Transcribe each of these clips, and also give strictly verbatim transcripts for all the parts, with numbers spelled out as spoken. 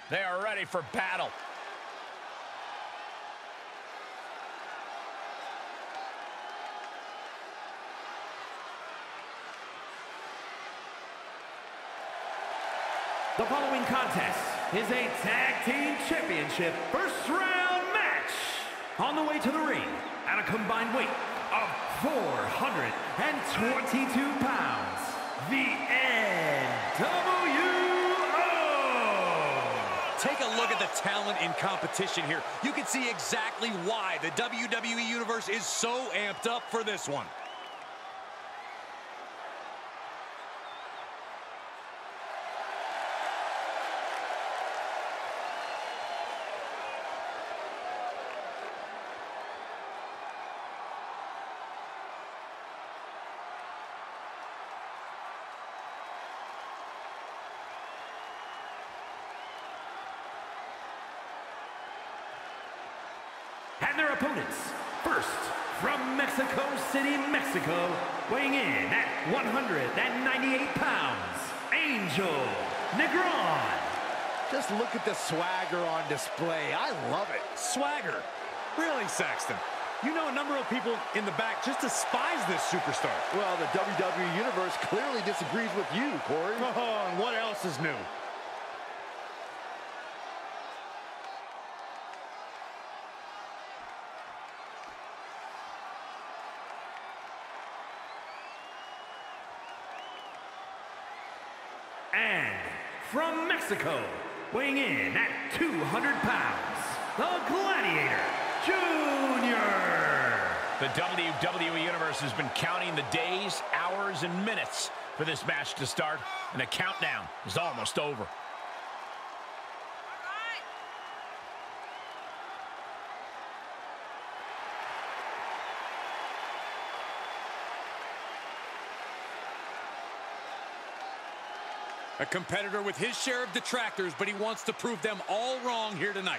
They are ready for battle. The following contest is a tag team championship first round match. On the way to the ring at a combined weight of four hundred twenty-two pounds, the N W O. Take a look at the talent in competition here. You can see exactly why the W W E Universe is so amped up for this one. And their opponents, first, from Mexico City, Mexico, weighing in at one hundred ninety-eight pounds, Angel Negron. Just look at the swagger on display. I love it. Swagger? Really, Saxton? You know a number of people in the back just despise this superstar. Well, the W W E Universe clearly disagrees with you, Corey. Oh, and what else is new? And from Mexico, weighing in at two hundred pounds, the Gladiator Junior The W W E Universe has been counting the days, hours, and minutes for this match to start, and the countdown is almost over. A competitor with his share of detractors, but he wants to prove them all wrong here tonight.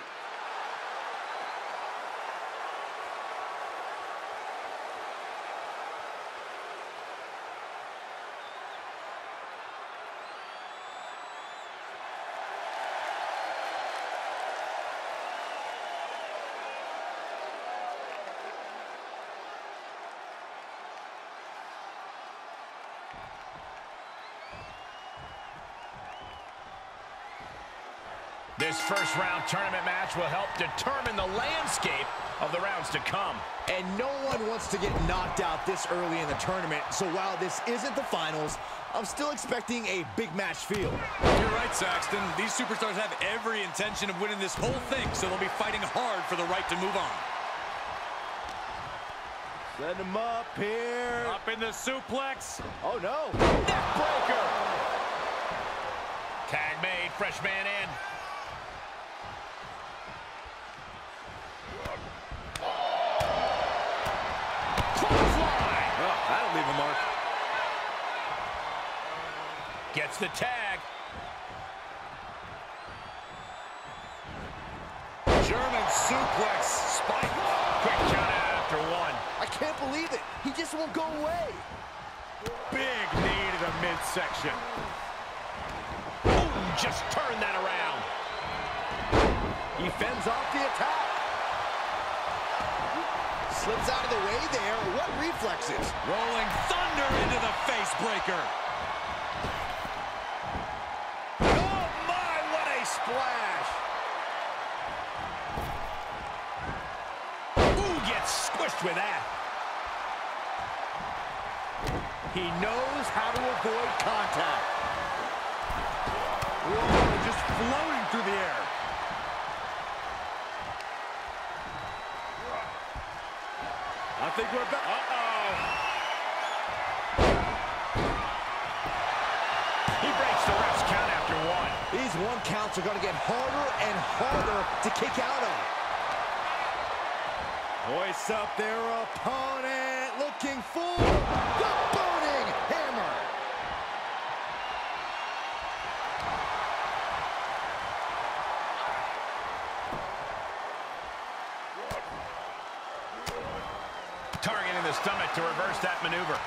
This first round tournament match will help determine the landscape of the rounds to come. And no one wants to get knocked out this early in the tournament, so while this isn't the finals, I'm still expecting a big match feel. You're right, Saxton. These superstars have every intention of winning this whole thing, so they'll be fighting hard for the right to move on. Send him up here. Up in the suplex. Oh, no. Neckbreaker. Tag made, fresh man in. That'll leave a mark. Gets the tag. German suplex. Spike. Quick count out after one. I can't believe it. He just won't go away. Big knee to the midsection. Ooh, just turn that around. He fends off the attack. Slips out of the way there. What reflexes? Rolling thunder into the face breaker. Oh, my, what a splash. Ooh, gets squished with that. He knows how to avoid contact. Whoa, just floating through the air. I think we're back. Uh-oh. He breaks the ref's count after one. These one counts are going to get harder and harder to kick out of. Hoists up their opponent, looking for the burning hammer. Targeting the stomach to reverse that maneuver.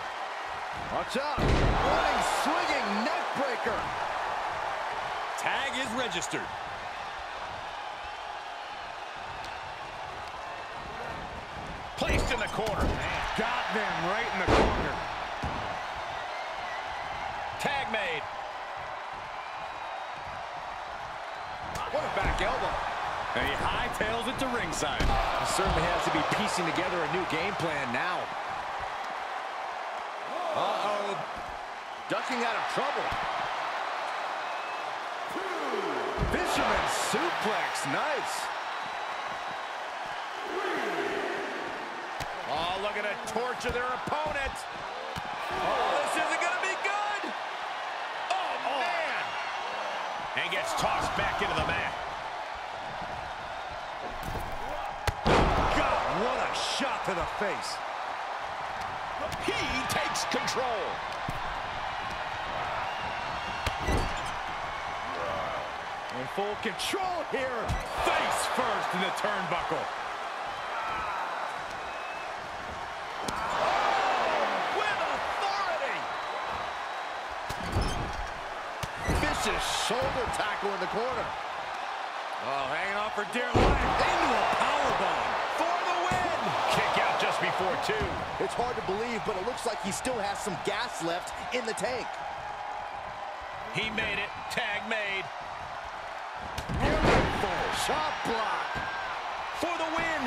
Watch out. Running, swinging neck breaker. Tag is registered. Placed in the corner. Got them right in the corner. Tag made. What a back elbow. And he hightails it to ringside. He certainly has to be piecing together a new game plan now. Uh-oh. Ducking out of trouble. Fisherman suplex. Nice. Oh, look at it torture their opponent. Oh, this isn't going to be good. Oh, man. And gets tossed back into the mat. God, what a shot to the face. He takes control. In full control here. Face first in the turnbuckle. Shoulder tackle in the corner. Oh, hanging on for dear life. Into a powerbomb. For the win. Kick out just before two. It's hard to believe, but it looks like he still has some gas left in the tank. He made it. Tag made. Beautiful shot block. For the win.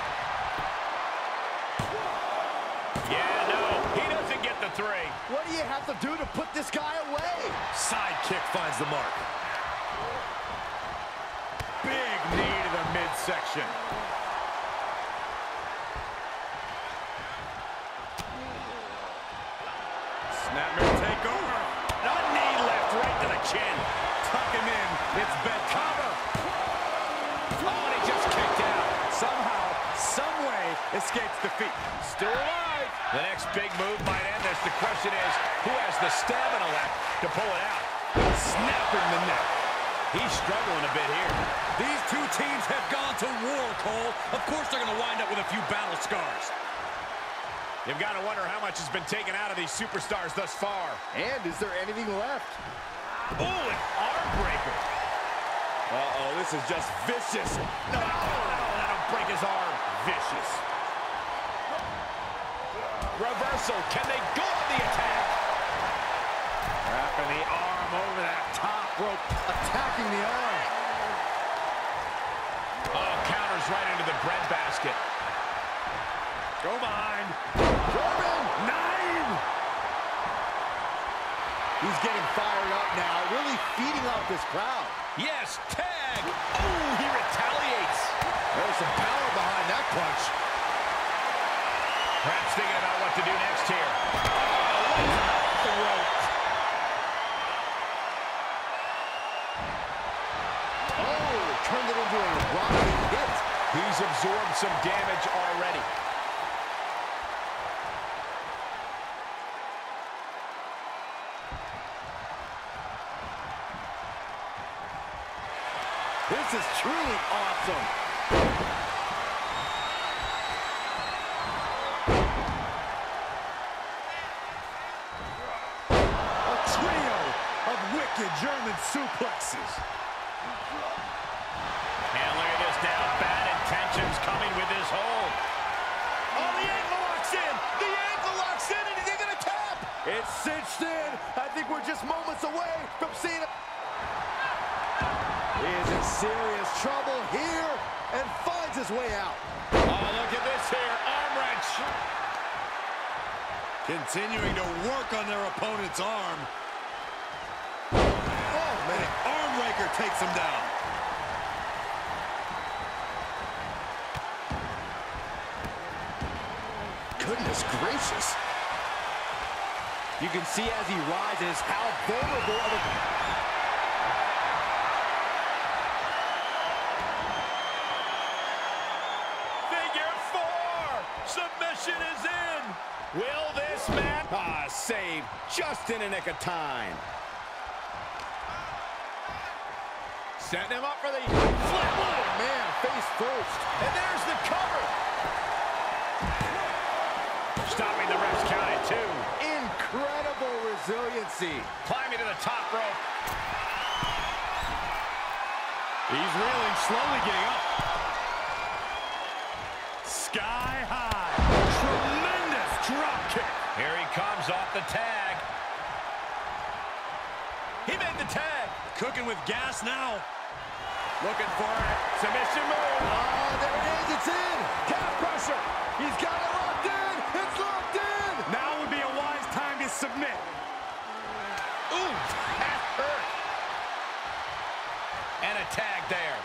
Yeah, no. He doesn't get the three. What do you have to do to put this guy away? Side kick finds the mark. Big knee to the midsection. Snapmare takeover. A knee left right to the chin. Tuck him in. It's bedtime. Oh, and he just kicked out. Somehow, some way, escapes defeat. Still alive. The next big move might end this. The question is, who has the stamina left to pull it out? Snapping the neck. He's struggling a bit here. These two teams have gone to war, Cole. Of course they're going to wind up with a few battle scars. You've got to wonder how much has been taken out of these superstars thus far. And is there anything left? Oh, an arm breaker. Uh-oh, this is just vicious. No, that'll break his arm. Vicious. Reversal. Can they go on the attack? Wrapping the arm over that top rope. Attacking the arm. Oh, counters right into the breadbasket. Go behind. Corbin. Nine. He's getting fired up now, really feeding off this crowd. Yes, tag. Oh, he retaliates. There's some power behind that punch. Perhaps thinking about what to do next here. Oh, throat. Oh, turned it into a rocking hit. He's absorbed some damage already. This is truly awesome. A trio of wicked German suplexes. And look at this now. Bad intentions coming with this hold. Oh, the ankle locks in. The ankle locks in, and he's going to tap. It's cinched in. I think we're just moments away from seeing it. He is in serious trouble here and finds his way out. Oh, look at this here. Arm wrench. Continuing to work on their opponent's arm. Oh, man. Arm raker takes him down. Goodness gracious. You can see as he rises how vulnerable of a... Submission is in. Will this man... Ah, saved just in a nick of time. Setting him up for the flip. Oh, man, face first. And there's the cover. Stopping the ref's count at two. Incredible resiliency. Climbing to the top rope. He's reeling, slowly getting up. Sky high. Tremendous drop kick. Here he comes off the tag. He made the tag. Cooking with gas now. Looking for it. Submission move. Oh, there it is. It's in. Calf crusher. He's got it locked in. It's locked in. Now would be a wise time to submit. Ooh, that hurt. And a tag there.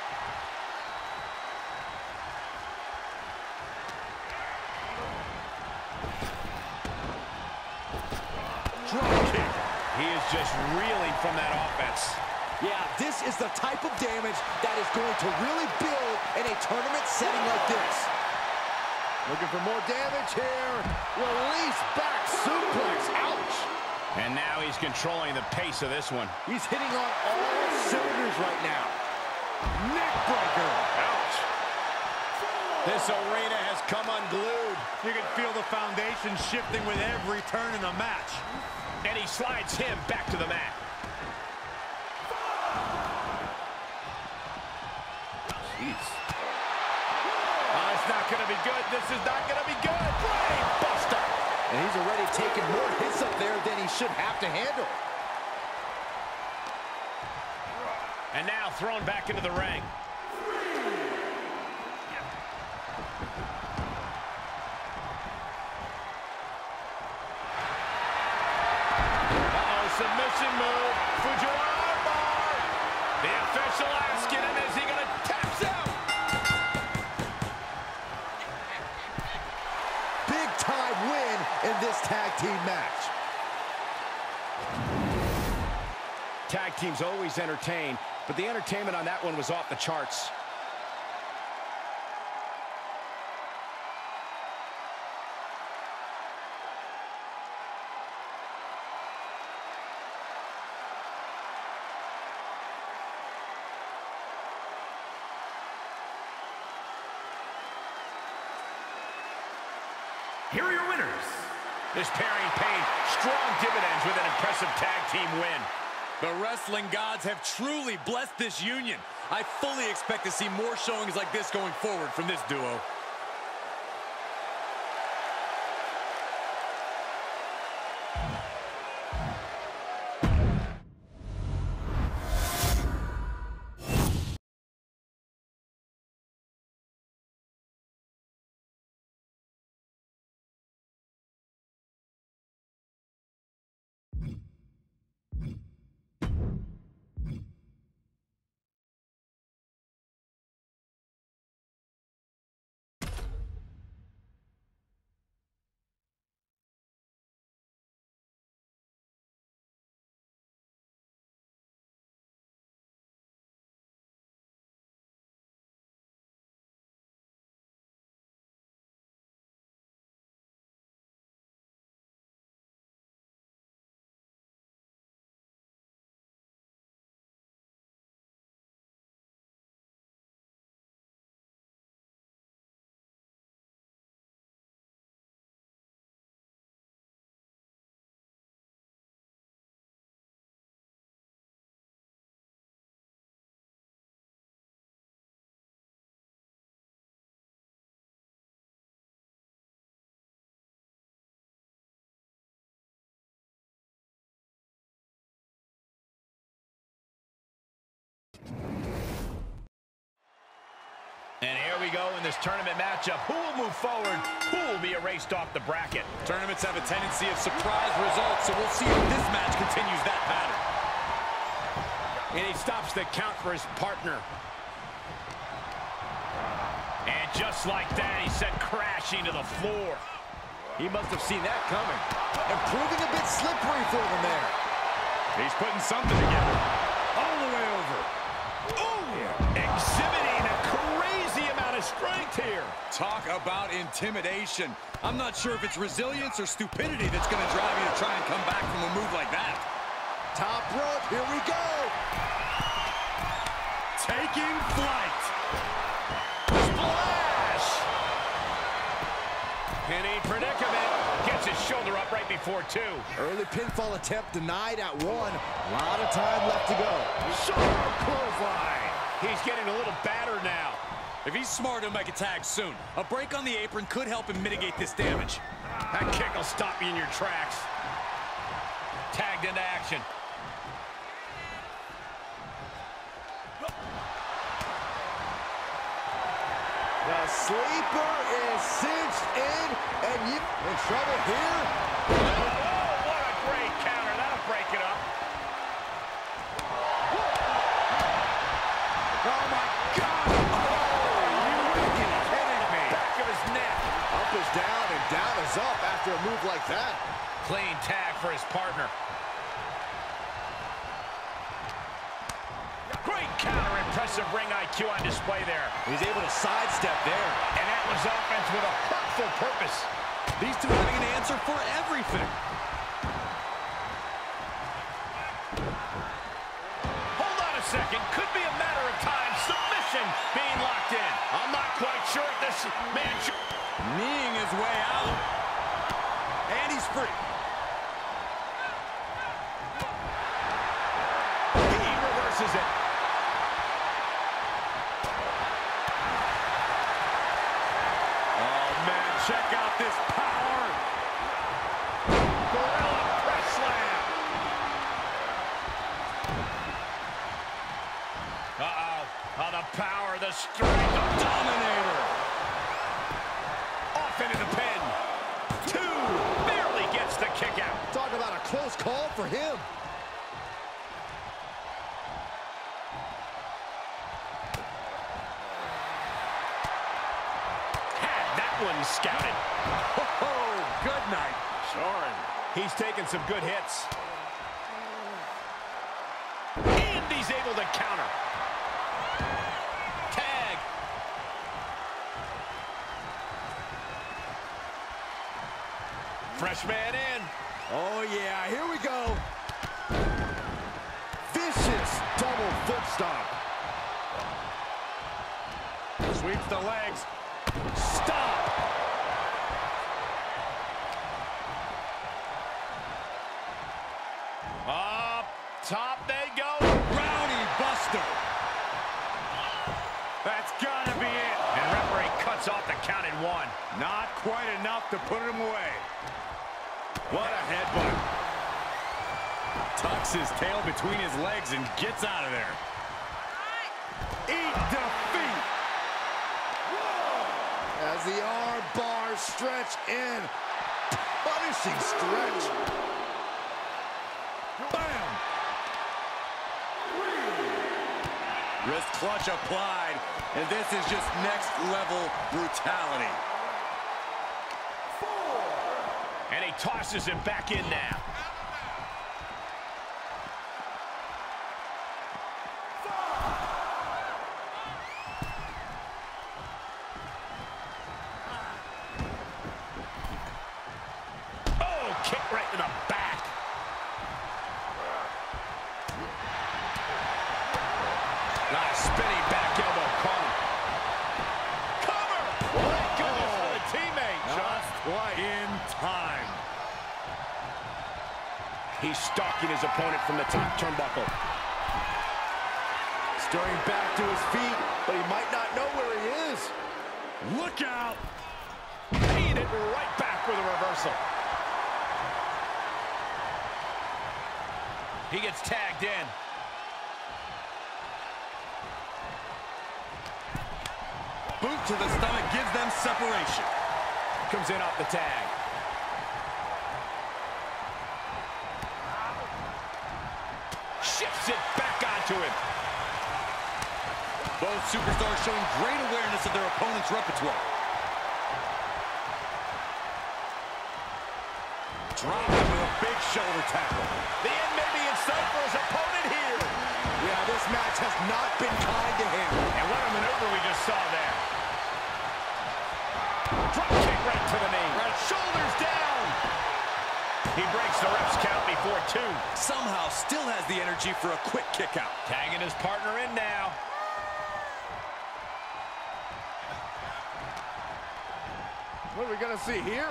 Drop kick. He is just reeling from that offense. Yeah, this is the type of damage that is going to really build in a tournament setting like this. Looking for more damage here. Release back suplex. Ouch. And now he's controlling the pace of this one. He's hitting on all cylinders right now. Neck breaker. Ouch. This arena has come unglued. You can feel the foundation shifting with every turn in the match. And he slides him back to the mat. Jeez. Oh, it's not going to be good. This is not going to be good. Brain buster. And he's already taken more hits up there than he should have to handle. And now thrown back into the ring. Uh-oh, submission move. Fujiwara bar. The official asking him, is he going to tap out? Big time win in this tag team match. Tag teams always entertain, but the entertainment on that one was off the charts. Here are your winners. This pairing paid strong dividends with an impressive tag team win. The wrestling gods have truly blessed this union. I fully expect to see more showings like this going forward from this duo. And here we go in this tournament matchup. Who will move forward? Who will be erased off the bracket? Tournaments have a tendency of surprise results, so we'll see if this match continues that pattern. And he stops the count for his partner. And just like that, he sent crashing to the floor. He must have seen that coming. And proving a bit slippery for them there. He's putting something together. All the way over. Ooh! Exhibiting a crazy amount of strength here. Talk about intimidation. I'm not sure if it's resilience or stupidity that's going to drive you to try and come back from a move like that. Top rope, here we go. Taking flight. Splash! Penny predicament. Gets his shoulder up right before two. Early pinfall attempt denied at one. A lot of time left to go. Sharp clothesline. He's getting a little battered now. If he's smart, he'll make a tag soon. A break on the apron could help him mitigate this damage. That kick will stop you in your tracks. Tagged into action. The sleeper is cinched in, and you in trouble here. Oh, what a great counter. That'll break it up. Oh, my God. Oh, you would be kidding me. Back of his neck. Up is down, and down is up after a move like that. Clean tag for his partner. Great counter. Impressive ring I Q on display there. He's able to sidestep there. And that was offense with a hurtful purpose. These two having an answer for everything. Hold on a second. Could be a matter of time. Submission being locked in. I'm not quite sure if this man should... Kneeing his way out. And he's free. He reverses it. Check out this power. Gorilla press slam. Uh-oh. Oh, the power, the strength. The Dominator. Off into the pin. Two. Barely gets the kick out. Talk about a close call for him. One scouted. Oh, good night. Soren. He's taking some good hits. And he's able to counter. Tag. Fresh man in. Oh, yeah, here we go. Vicious double foot stomp. Sweeps the legs. Stop. Up top they go. Rowdy Buster. That's gotta be it. And referee cuts off the count in one. Not quite enough to put him away. What a headbutt. Tucks his tail between his legs and gets out of there. Eat defeat. As the arm bars stretch in. Punishing stretch. Bam! Wrist clutch applied, and this is just next level brutality. Four. And he tosses him back in now. Kick right to the back. Nice spinning back elbow corner. Cover! Thank goodness for the teammate. Just quite in time. He's stalking his opponent from the top turnbuckle. Stirring back to his feet, but he might not know where he is. Look out! Paying it right back with a reversal. He gets tagged in. Boot to the stomach gives them separation. Comes in off the tag. Shifts it back onto him. Both superstars showing great awareness of their opponent's repertoire. Dropped him with a big shoulder tackle. The end may be in sight for his opponent here. Yeah, this match has not been kind to him. And what a maneuver we just saw there. Drop kick right to the knee. Right, shoulders down. He breaks the ref's count before two. Somehow still has the energy for a quick kick out. Tagging his partner in now. What are we gonna see here?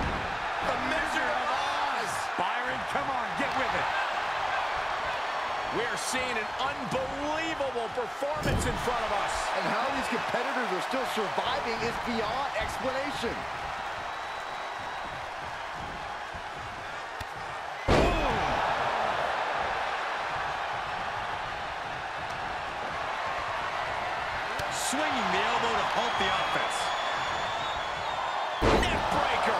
The Measure of Oz. Byron, come on, get with it. We are seeing an unbelievable performance in front of us. And how these competitors are still surviving is beyond explanation. Swinging the elbow to halt the offense. Neck breaker.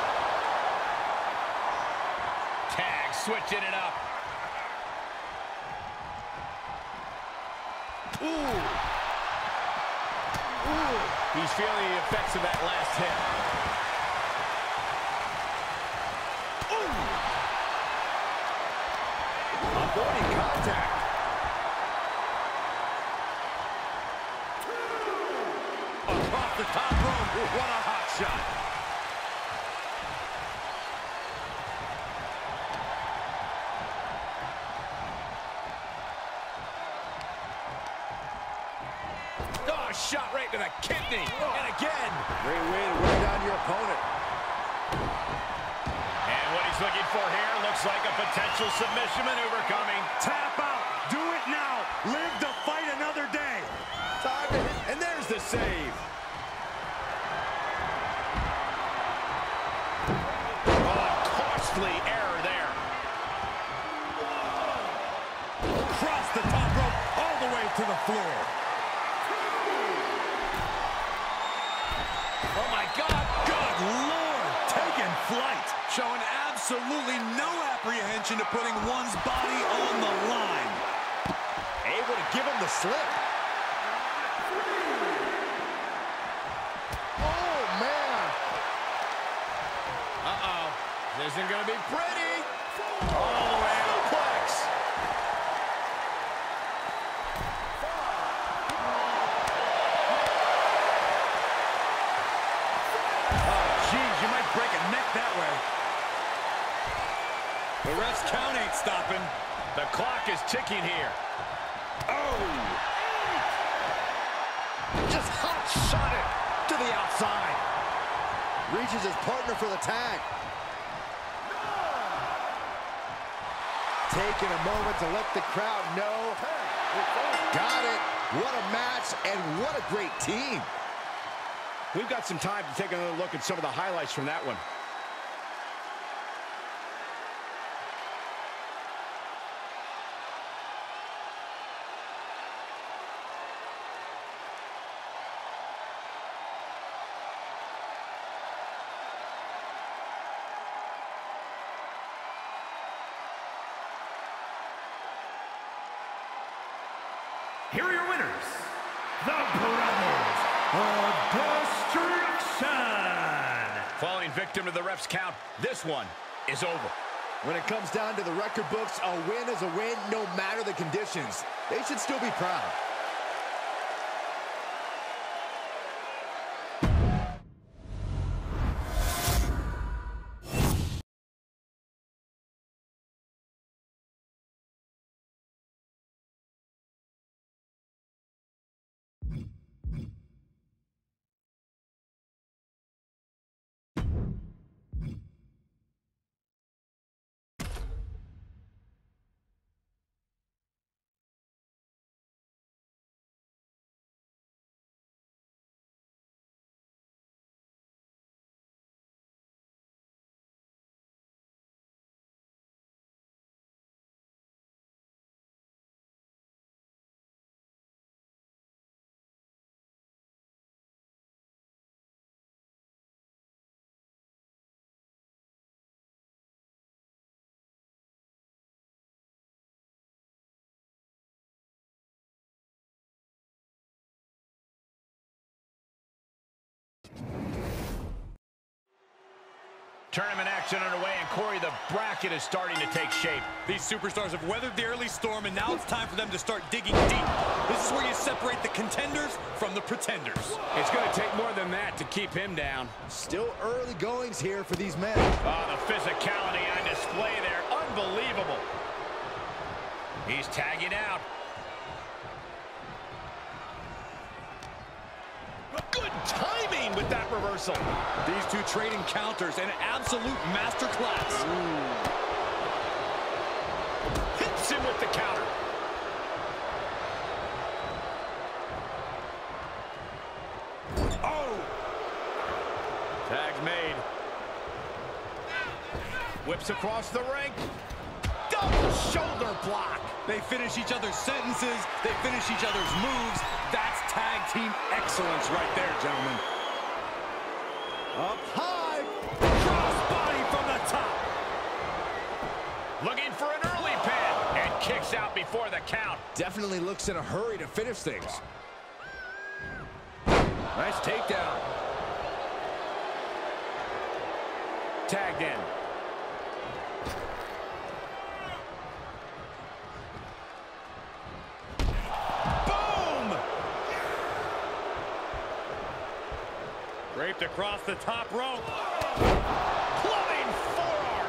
Tag, switching it up. Ooh. Ooh. He's feeling the effects of that last hit. Ooh. Avoiding contact. Across the top rope. What a hot shot. Oh, shot right to the kidney. Oh. And again. Great way to wear down your opponent. And what he's looking for here looks like a potential submission maneuver coming. Tap out. Do it now. Live to fight another day. Time to hit. And there's the save. Oh, costly error there. Across the top rope, all the way to the floor. Oh, my God. Good Lord. Taking flight. Showing absolutely no apprehension to putting one's body on the line. Able to give him the slip. Oh, man. Uh-oh. This isn't going to be pretty. All the way out. Plex. Oh, geez, you might break a neck that way. The ref's count ain't stopping. The clock is ticking here. Oh! Just hot shot it to the outside. Reaches his partner for the tag. Taking a moment to let the crowd know. Got it. What a match and what a great team. We've got some time to take another look at some of the highlights from that one. Here are your winners, the Brothers of Destruction. Falling victim to the ref's count, this one is over. When it comes down to the record books, a win is a win no matter the conditions. They should still be proud. Tournament action underway, and Corey, the bracket is starting to take shape. These superstars have weathered the early storm, and now it's time for them to start digging deep. This is where you separate the contenders from the pretenders. It's going to take more than that to keep him down. Still early goings here for these men. Oh, the physicality on display there. Unbelievable. He's tagging out. Good timing with that reversal. These two trading counters, an absolute masterclass. Hits him with the counter. Tag's made. Whips across the ring. Double shoulder block. They finish each other's sentences. They finish each other's moves. That's tag team excellence right there, gentlemen. Up high. Cross body from the top. Looking for an early pin. And kicks out before the count. Definitely looks in a hurry to finish things. Nice takedown. Tagged in. Boom! Draped across the top rope. Clubbing forearm.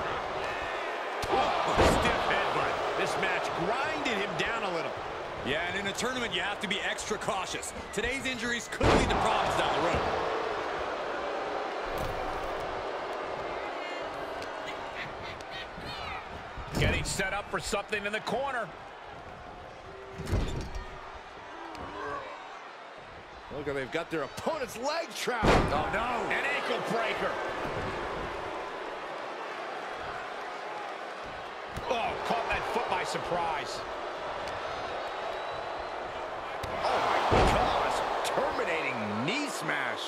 Oh, stiff headbutt. This match grinded him down a little. Yeah, and in a tournament, you have to be extra cautious. Today's injuries could lead to problems down the road. Getting set up for something in the corner. Look, they've got their opponent's leg trapped. Oh, no. An ankle breaker. Oh, caught that foot by surprise. Oh, my gosh. Terminating knee smash.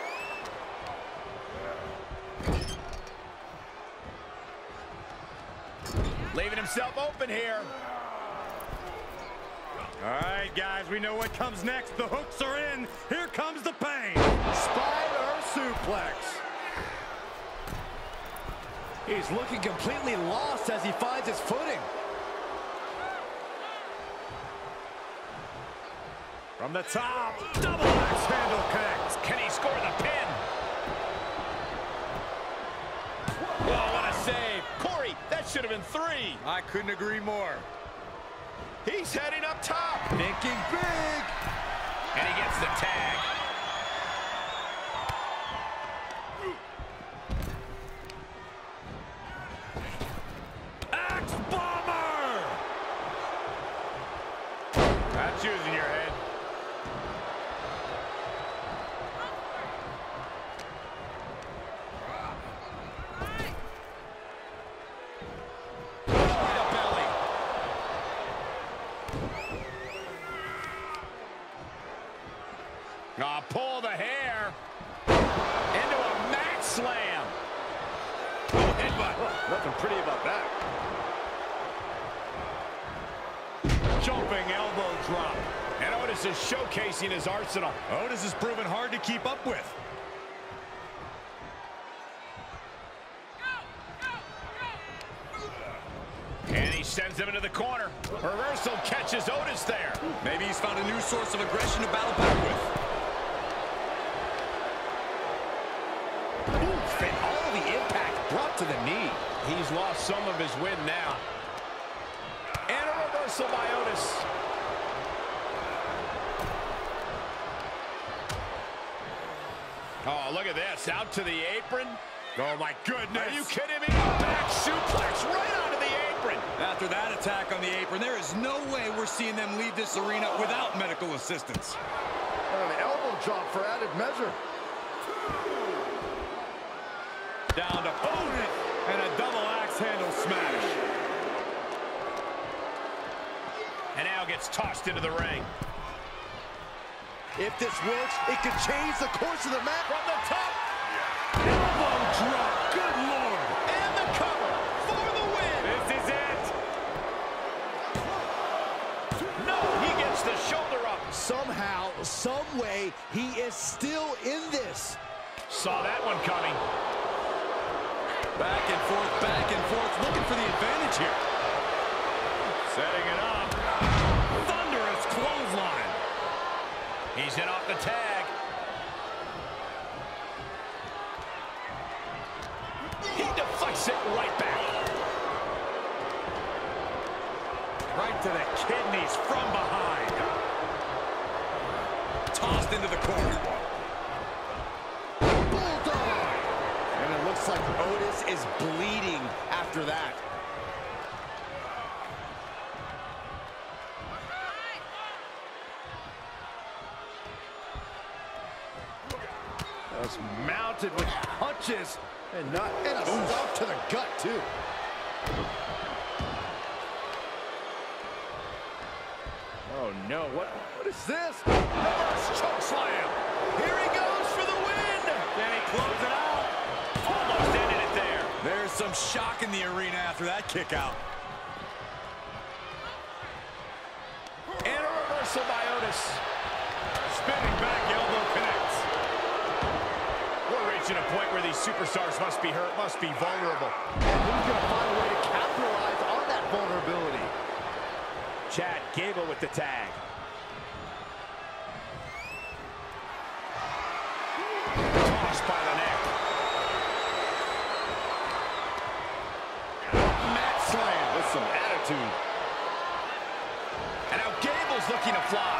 Leaving himself open here. All right, guys, we know what comes next. The hooks are in. Here comes the pain. Spider suplex. He's looking completely lost as he finds his footing. From the top, double axe handle connects. Can he score the pin? Oh, what a save. Corey, that should have been three. I couldn't agree more. He's heading up top. Thinking big. And he gets the tag. Axe bomber! That's using your head. Oh, pull the hair into a mat slam. Oh, headbutt. Oh, nothing pretty about that. Jumping elbow drop. And Otis is showcasing his arsenal. Otis has proven hard to keep up with. And he sends him into the corner. Reversal catches Otis there. Maybe he's found a new source of aggression to battle back with. Oof, and all the impact brought to the knee. He's lost some of his wind now. And a reversal by Otis. Oh, look at this. Out to the apron. Oh, my goodness. Are you kidding me? Back suplex right onto the apron. After that attack on the apron, there is no way we're seeing them leave this arena without medical assistance. And an elbow drop for added measure. Down to opponent and a double axe handle smash. And now gets tossed into the ring. If this works, it could change the course of the match. From the top. Elbow drop. Good Lord. And the cover for the win. This is it. No, he gets the shoulder up. Somehow, some way, he is still in this. Saw that one coming. Back and forth, back and forth, looking for the advantage here. Setting it up. Thunderous clothesline. He's in off the tag. He deflects it right back. Right to the kidneys from behind. Tossed into the corner. Bulldog! And it looks like Otis is bleeding after that. Just mounted with punches and not and a stop to the gut too. Oh no, what what is this? Reverse choke slam. Here he goes for the win. Can he close it out? Almost ended it there. There's some shock in the arena after that kick out. And a reversal by Otis. Spinning back elbow connects. We're reaching a point where these superstars must be hurt, must be vulnerable. And who's going to find a way to capitalize on that vulnerability? Chad Gable with the tag. Tossed by the neck. Mat slam with some attitude. And now Gable's looking to fly.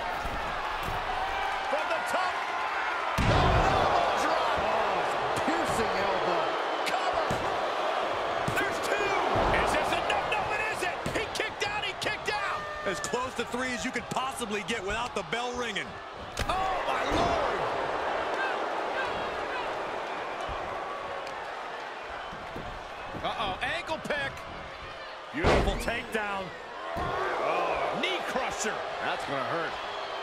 From the top. Oh, drop. Oh, piercing elbow. Cover. There's two. Is this enough? No, it isn't. He kicked out. He kicked out. As close to three as you could possibly get without the bell ringing. Oh, my Lord. Uh-oh, ankle pick. Beautiful takedown. Oh, knee crusher. That's going to hurt.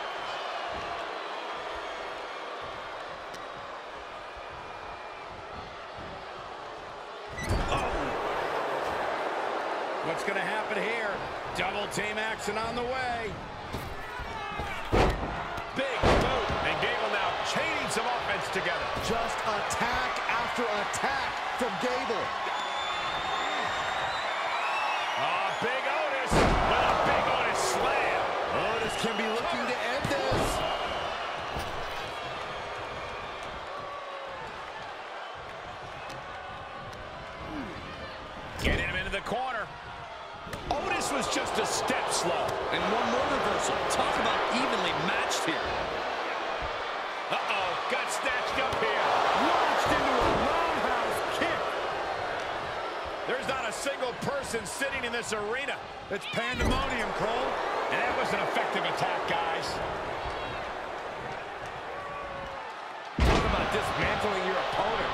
What's going to happen here? Double team action on the way. Big boot. And Gable now chaining some offense together. Just attack after attack from Gable. Oh, big Otis with a big Otis slam. Otis can be looking to end this. Getting him into the corner. Otis was just a step slow. And one more reversal. Talk about evenly matched here. Uh-oh, got snatched up here. Launched into a roundhouse kick. There's not a single person sitting in this arena. It's pandemonium, Cole. And that was an effective attack, guys. Talk about dismantling your opponent.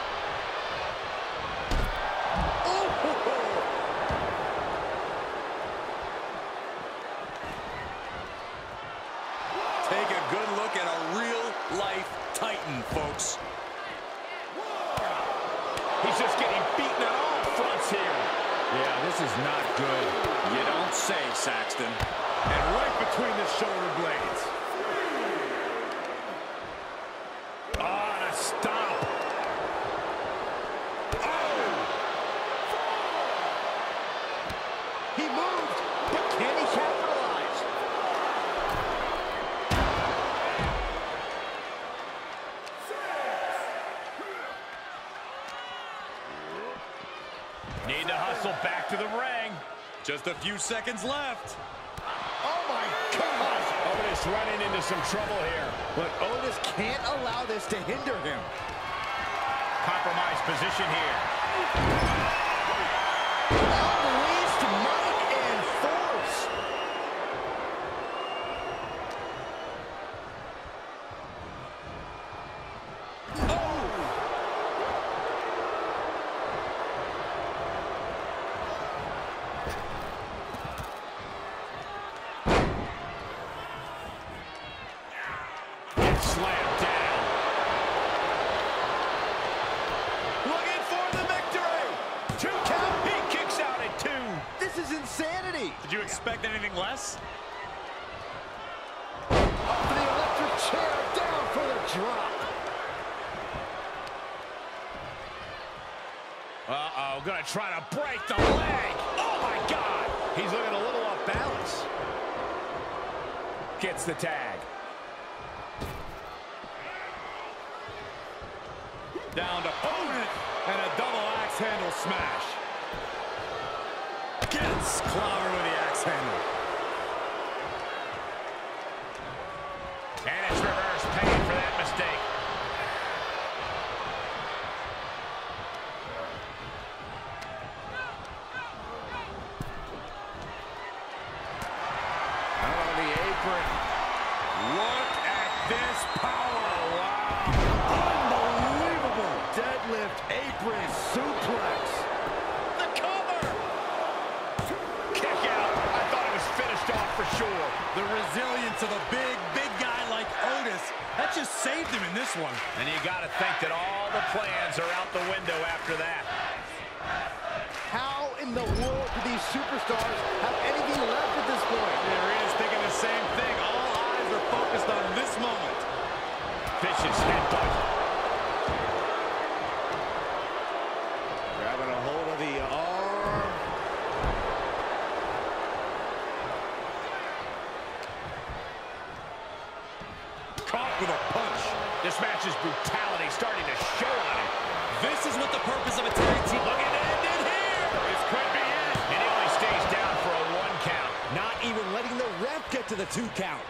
Take a good look at a real-life Titan, folks. He's just getting beaten on all fronts here. Yeah, this is not good. You don't say, Saxton. And right between the shoulder blades. Oh, and a stomp. Oh! He moved, but can he capitalize? Need to hustle back to the ring. Just a few seconds left. Oh my gosh! Otis running into some trouble here. But Otis can't allow this to hinder him. Compromised position here. Unleashed might and force. Slammed down. Looking for the victory. Two count. He kicks out at two. This is insanity. Did you expect anything less? Up to the electric chair, down for the drop. Uh-oh, gonna try to break the leg. Oh, my God. He's looking a little off balance. Gets the tag. Down to opponent and a double axe handle smash. Gets clobbered with the axe handle. And it's reverse pain for that mistake. Out on the apron. Look at this power. Wow. saved him in this one. And you got to think that all the plans are out the window after that. How in the world do these superstars have anything left at this point? There he is thinking the same thing. All eyes are focused on this moment. Vicious headbutt. Grabbing a hold of the arm. Caught with a punch. This match's brutality starting to show on him. This is what the purpose of a tag team. Look at it, ended here. This could be it. And he only stays down for a one count. Not even letting the ref get to the two count.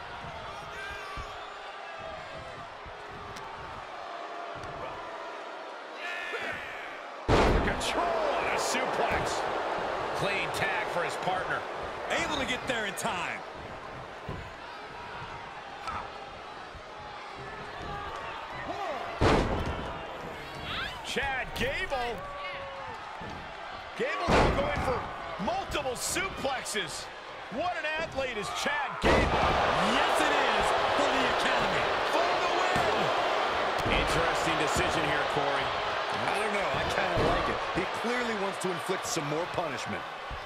Control and a suplex. Clean tag for his partner. Able to get there in time. Chad Gable. Gable now going for multiple suplexes. What an athlete is Chad Gable. Yes, it is for the Academy. For the win. Interesting decision here, Corey. I don't know. I kind of like it. He clearly wants to inflict some more punishment.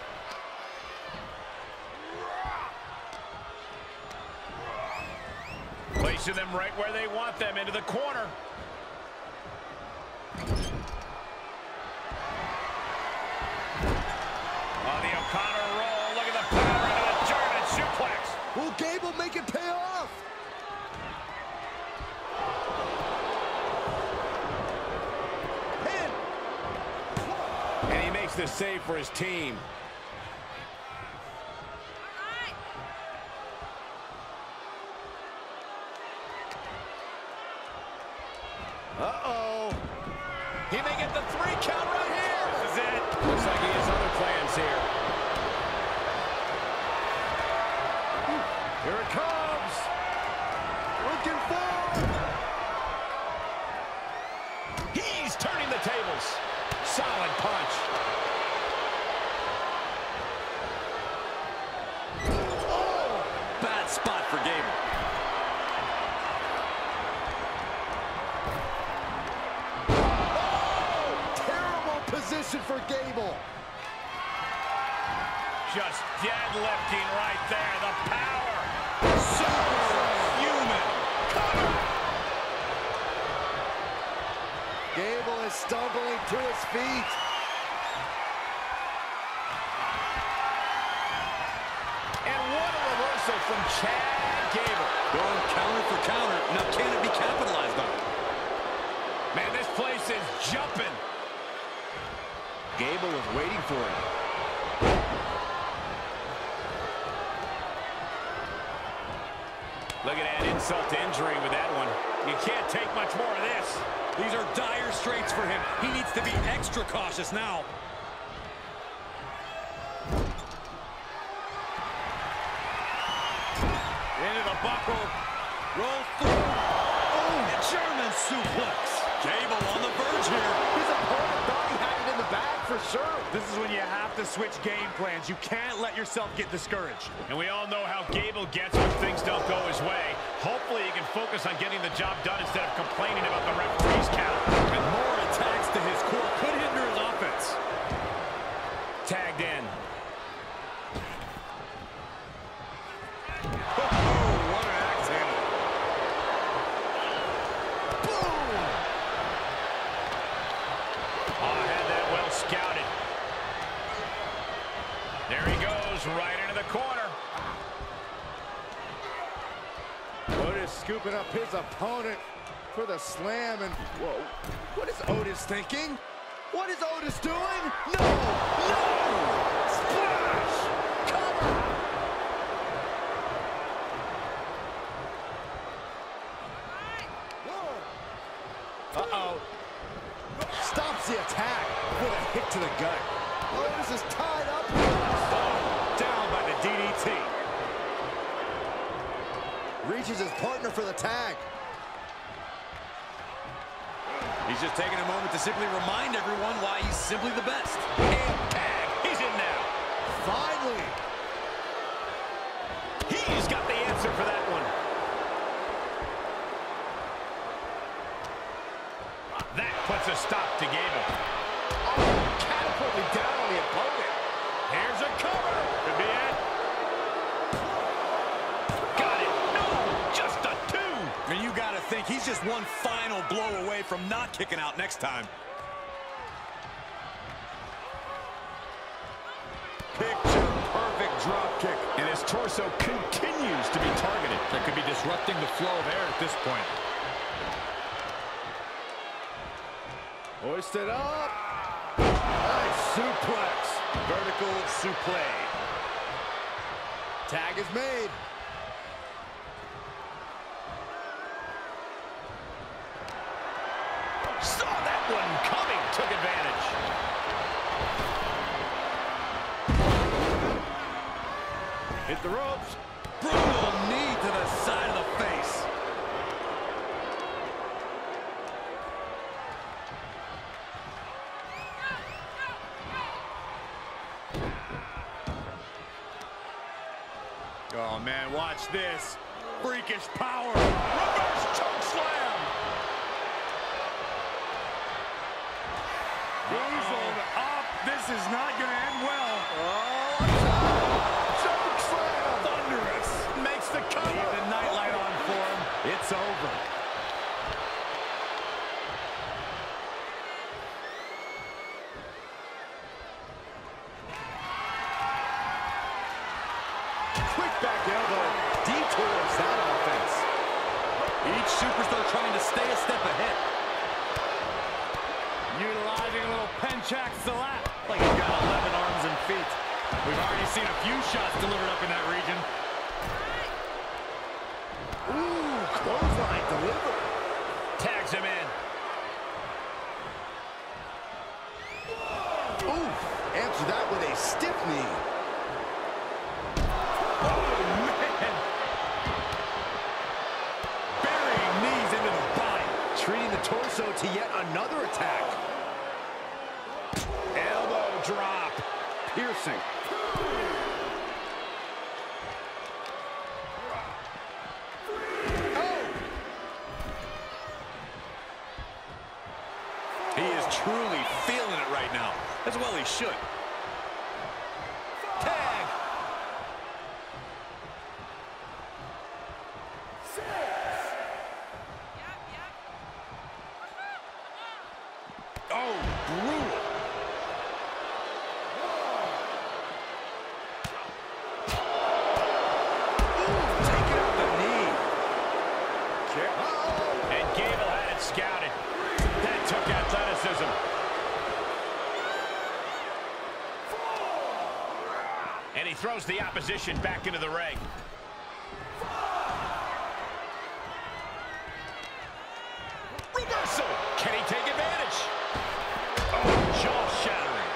Placing them right where they want them, into the corner. On the O'Connor roll, look at the power into the German suplex. Will Gable make it pay off? Pin. And he makes the save for his team. Uh-oh. He may get the three count right here. This is it. Looks like he has other plans here. Here it comes. Looking forward. He's turning the tables. Solid punch. Oh, bad spot for Gable. Position for Gable. Just deadlifting right there. The power. Superhuman. Cover. Gable is stumbling to his feet. And what a reversal from Chad Gable. Going counter for counter. Now, can it be capitalized on? Man, this place is jumping. Gable was waiting for him. Look at that insult to injury with that one. You can't take much more of this. These are dire straits for him. He needs to be extra cautious now. Into the buckle. Roll through. Oh, a German suplex. Gable on the verge here. His opponent thought he had it in the bag for sure. This is when you have to switch game plans. You can't let yourself get discouraged. And we all know how Gable gets when things don't go his way. Hopefully he can focus on getting the job done instead of complaining about the referee's count. And more attacks to his core could hinder his offense. Tagged in. Oh, what an axe handle. Boom! Oh, I had that well scouted. There he goes, right into the corner. Otis scooping up his opponent for the slam, and whoa, what is Otis thinking? What is Otis doing? No! No! Splash! Cover! Uh-oh. Stops the attack with a hit to the gut. Otis is tied up. Oh, down by the D D T. Reaches his partner for the tag. He's just taking a moment to simply remind everyone why he's simply the best. And tag. He's in now. Finally. He's got the answer for that one. That puts a stop to Gable. Oh, catapulted down on the opponent. Here's a cover. Could be it. Got it. No, just a two. And you got to think he's just one final blow away from not kicking out next time. Picture perfect drop kick. And his torso continues to be targeted. That could be disrupting the flow of air at this point. Hoisted up. Nice suplex. Vertical suplex. Tag is made. Saw that one coming. Took advantage. Hit the ropes. Brutal knee to the side of the face. Oh, man, watch this. Freakish power. Reverse choke slam. Goozled up. This is not going to end well. Oh, choke slam. Thunderous. Makes the cover. Leave the nightlight on for him. It's over. Quick back elbow. Detours that offense. Each superstar trying to stay a step ahead. Utilizing a little penchak salap. Like he's got eleven arms and feet. We've already seen a few shots delivered up in that region. Ooh, clothesline delivered. Tags him in. Ooh, answer that with a stiff knee. Treating the torso to yet another attack. Elbow drop. Piercing. Oh! He is truly feeling it right now. As well he should. Tag. Oh, brutal. Ooh, taking out the knee. Kick. Oh! And Gable had it scouted. That took athleticism. And he throws the opposition back into the ring. Reversal. Can he take advantage? Oh, jaw shattering.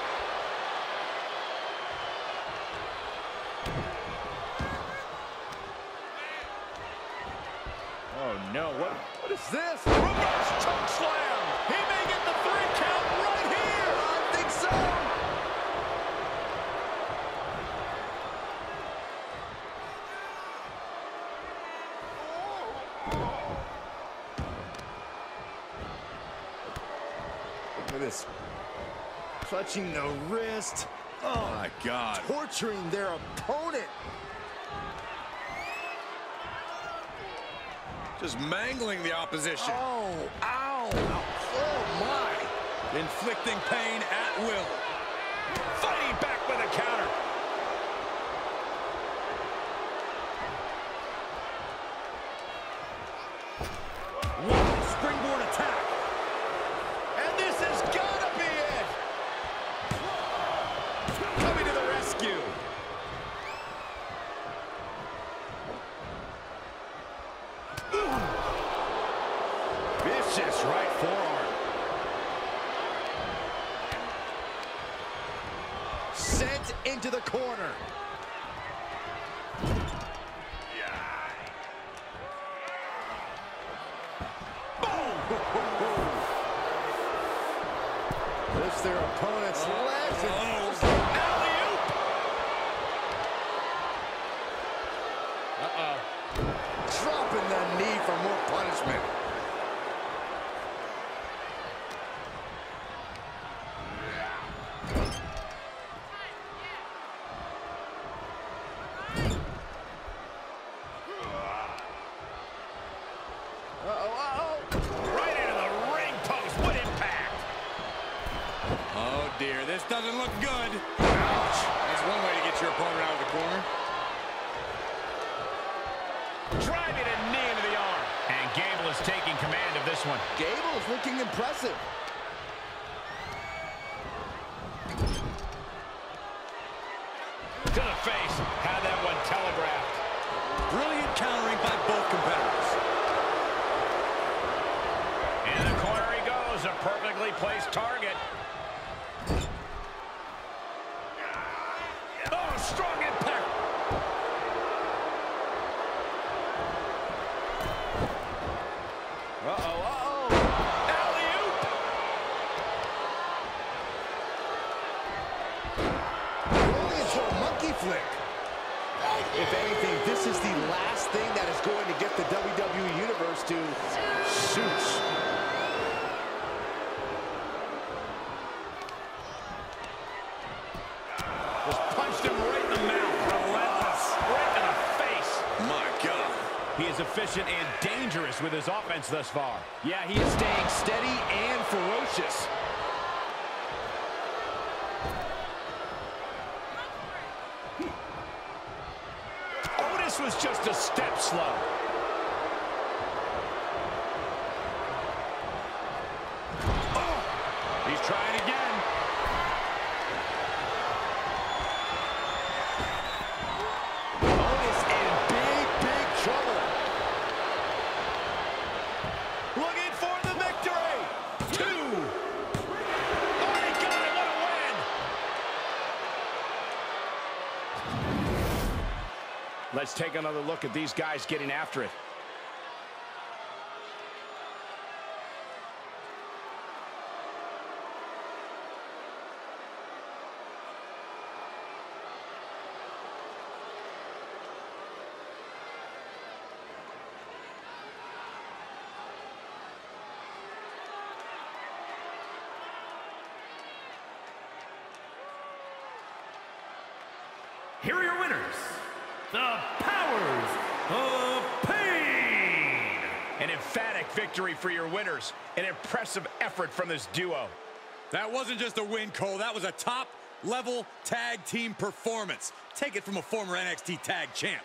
Oh no, what, what is this? Reverse choke slam. He may get the three count right here. I think so. Look at this. Clutching the wrist. Oh, my God. Torturing their opponent. Just mangling the opposition. Oh, ow. Oh, my. Inflicting pain at will. Fighting back with a counter. One springboard attack. And this has got to be it. Coming to the rescue. Vicious right forearm. Sent into the corner. Lifts their opponent's legs and Alley-oop. uh-oh. Dropping the knee for more punishment. look good. Ouch. That's one way to get your opponent out of the corner. Driving a knee into the arm. And Gable is taking command of this one. Gable is looking impressive. To the face. Had that one telegraphed. Brilliant countering by both competitors. In the corner he goes. A perfectly placed target. Oh, strong impact. Uh-oh, uh-oh. Alley-oop. Rolling into a monkey flick. If anything, this is the last thing that is going to get the W W E Universe to shoot. Just punched him right in the mouth. Relentless. Right in the face. My God. He is efficient and dangerous with his offense thus far. Yeah, he is staying steady and ferocious. Otis was just a step slow. Oh, he's trying again. Otis in big, big trouble. Looking for the victory. Two. Oh, he got it. What a win. Let's take another look at these guys getting after it. Here are your winners, the Powers of Pain. An emphatic victory for your winners. An impressive effort from this duo. That wasn't just a win, Cole. That was a top-level tag team performance. Take it from a former N X T tag champ.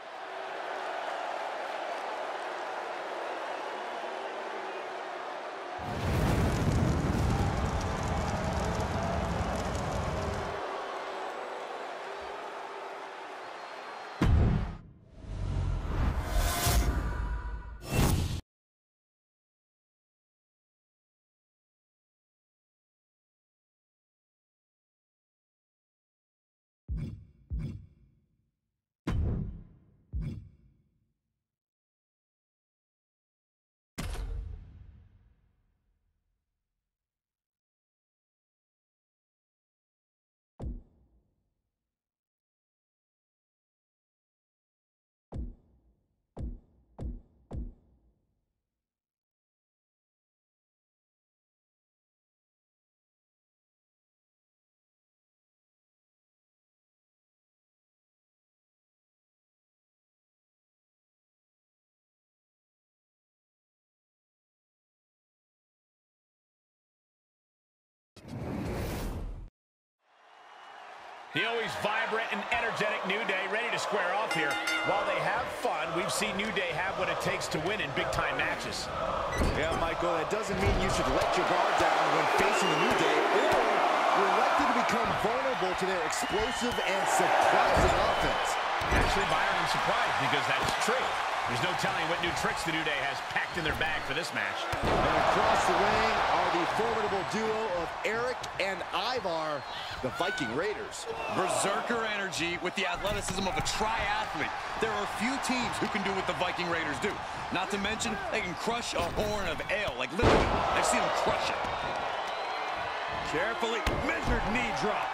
The always vibrant and energetic New Day ready to square off here. While they have fun, we've seen New Day have what it takes to win in big-time matches. Yeah, Michael, that doesn't mean you should let your guard down when facing the New Day, or you're likely to become vulnerable to their explosive and surprising offense. Actually, Byron, I'm surprised because that's true. There's no telling what new tricks the New Day has packed in their bag for this match. And across the ring are the formidable duo of Eric and Ivar, the Viking Raiders. Berserker energy with the athleticism of a triathlete. There are few teams who can do what the Viking Raiders do. Not to mention, they can crush a horn of ale. Like, literally, I've seen them crush it. Carefully measured knee drop.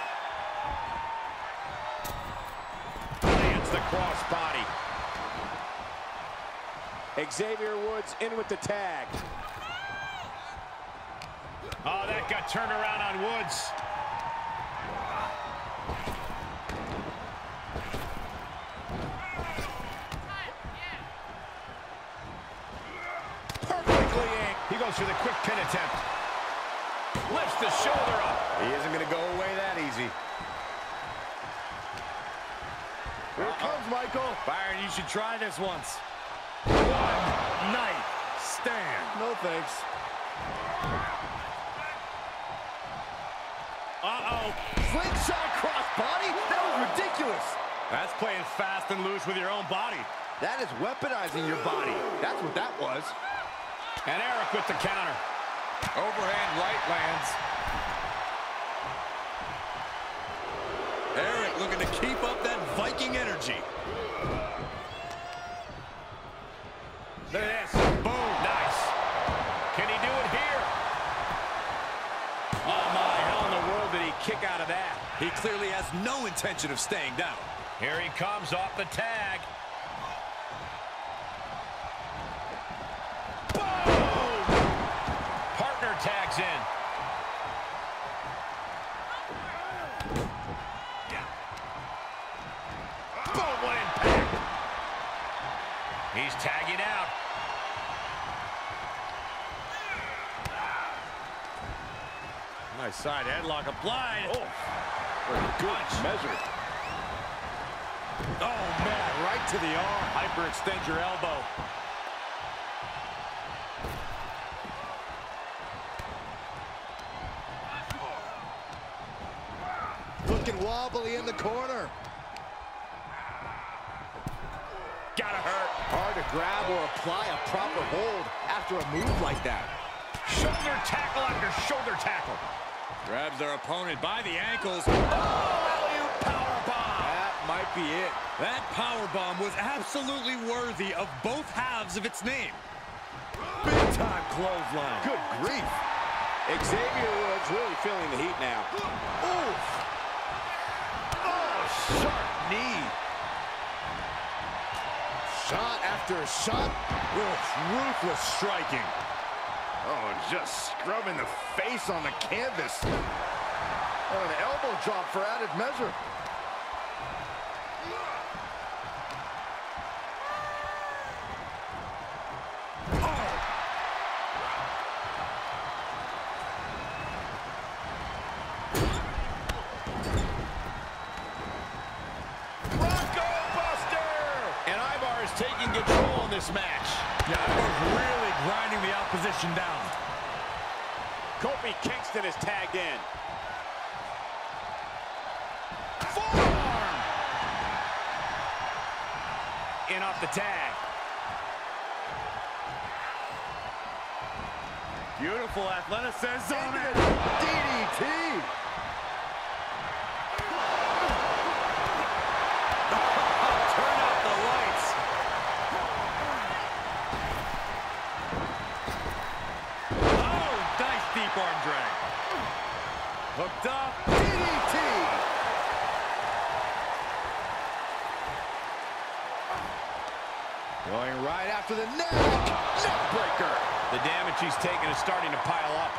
Lands the cross body. Xavier Woods in with the tag. Oh, that got turned around on Woods. Perfectly aimed. He goes for the quick pin attempt. Lifts the shoulder up. He isn't going to go away that easy. Here it comes, Michael. Byron, you should try this once. One night stand. No thanks. Uh-oh. Slingshot crossbody? That was ridiculous. That's playing fast and loose with your own body. That is weaponizing your body. That's what that was. And Eric with the counter. Overhand right lands. Eric looking to keep up that Viking energy. Look at this. Boom. Nice. Can he do it here? Oh, my. How in the world did he kick out of that? He clearly has no intention of staying down. Here he comes off the tag. Boom! Partner tags in. Boom, what impact. He's tagging out. Nice side headlock applied. Oh, good measure. Oh, man, right to the arm. Hyperextend your elbow. Looking wobbly in the corner. Gotta hurt. Hard to grab or apply a proper hold after a move like that. Shoulder tackle after shoulder tackle. Grabs their opponent by the ankles. Oh, alley-oop powerbomb. That might be it. That powerbomb was absolutely worthy of both halves of its name. Big time clothesline. Good grief. Xavier Woods really feeling the heat now. Oof. Oh, sharp knee. Shot after shot. Oof, ruthless striking. Oh, just scrubbing the face on the canvas. Oh, an elbow drop for added measure. Taking control in this match. Yeah, Ivar's really grinding the opposition down. Kofi Kingston is tagged in. Forearm! In off the tag. Beautiful athleticism on it. D D T. Arm drag. Hooked up. D D T. Going right after the neck. Neck breaker. The damage he's taken is starting to pile up.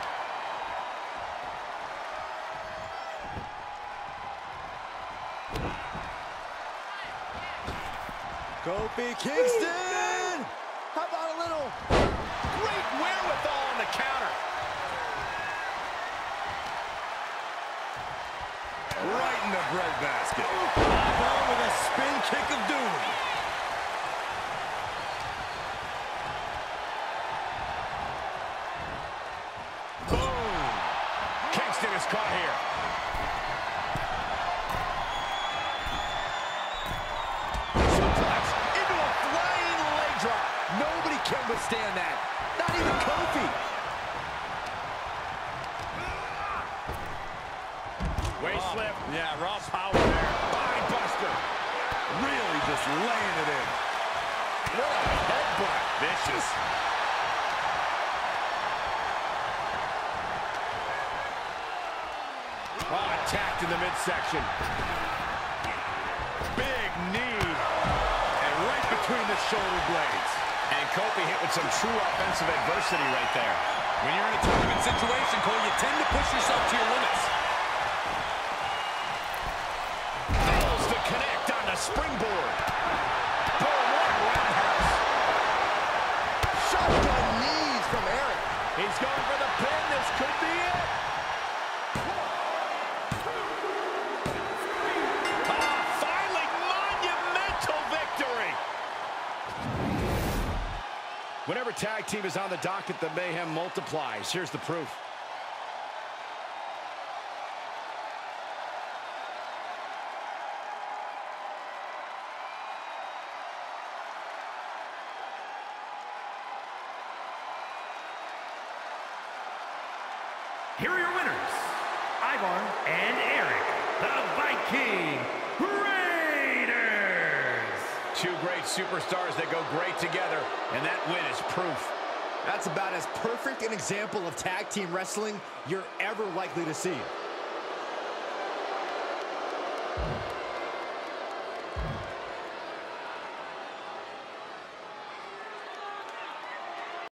Kofi Kingston. How about a little great wherewithal on the counter. Right in the breadbasket. Ivar with a spin kick of doom. Boom. Kingston is caught here. Suplex into a flying leg drop. Nobody can withstand that. Not even Kofi. Waist slip. Yeah, raw power there. Body buster. Really just laying it in. What a headbutt. Vicious. Oh, attacked in the midsection. Big knee. And right between the shoulder blades. And Kofi hit with some true offensive adversity right there. When you're in a tournament situation, Cole, you tend to push yourself to your limits. Fails to connect on the springboard. Boom, what a roundhouse. Shotgun knees from Eric. He's going for the pin. This could be it. Ah, finally, monumental victory. Whenever tag team is on the docket, the mayhem multiplies. Here's the proof. Here are your winners, Ivar and Eric, the Viking Raiders. Two great superstars that go great together, and that win is proof. That's about as perfect an example of tag team wrestling you're ever likely to see.